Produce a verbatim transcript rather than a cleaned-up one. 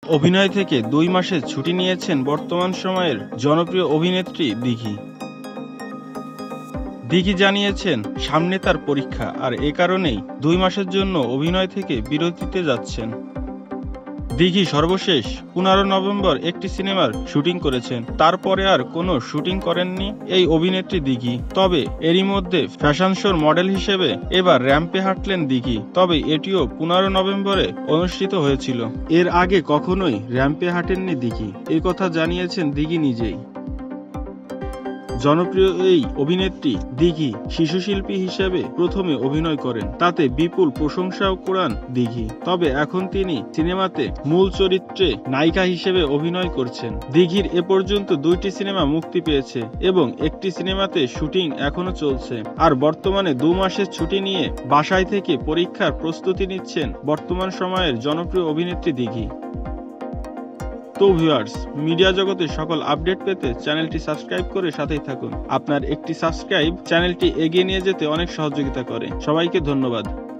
অভিনয় থেকে দুই মাসের ছুটি নিয়েছেন বর্তমান সময়ের জনপ্রিয় অভিনেত্রী দিঘি। দিঘি জানিয়েছেন সামনে তার পরীক্ষা, আর এ কারণেই দুই মাসের জন্য অভিনয় থেকে বিরতিতে যাচ্ছেন। দিঘি সর্বশেষ পনেরো নভেম্বর একটি সিনেমার শুটিং করেছেন, তারপরে আর কোনো শুটিং করেননি এই অভিনেত্রী দিঘি। তবে এরই মধ্যে ফ্যাশন শোর মডেল হিসেবে এবার র্যাম্পে হাঁটলেন দিঘি। তবে এটিও পনেরো নভেম্বরে অনুষ্ঠিত হয়েছিল। এর আগে কখনোই র্যাম্পে হাঁটেননি দিঘি, এই কথা জানিয়েছেন দিঘি নিজেই। জনপ্রিয় এই অভিনেত্রী দিঘি শিশুশিল্পী হিসেবে প্রথমে অভিনয় করেন, তাতে বিপুল প্রশংসাও কুড়ান দিঘি। তবে এখন তিনি সিনেমাতে মূল চরিত্রে নায়িকা হিসেবে অভিনয় করছেন। দিঘির এ পর্যন্ত দুইটি সিনেমা মুক্তি পেয়েছে এবং একটি সিনেমাতে শুটিং এখনো চলছে। আর বর্তমানে দু মাসের ছুটি নিয়ে বাসায় থেকে পরীক্ষার প্রস্তুতি নিচ্ছেন বর্তমান সময়ের জনপ্রিয় অভিনেত্রী দিঘি। তো ভিউয়ার্স, মিডিয়া জগতের সকল আপডেট পেতে চ্যানেলটি সাবস্ক্রাইব করে সাথেই থাকুন। আপনার একটি সাবস্ক্রাইব চ্যানেলটি এগিয়ে নিয়ে যেতে অনেক সহযোগিতা করে। সবাইকে ধন্যবাদ।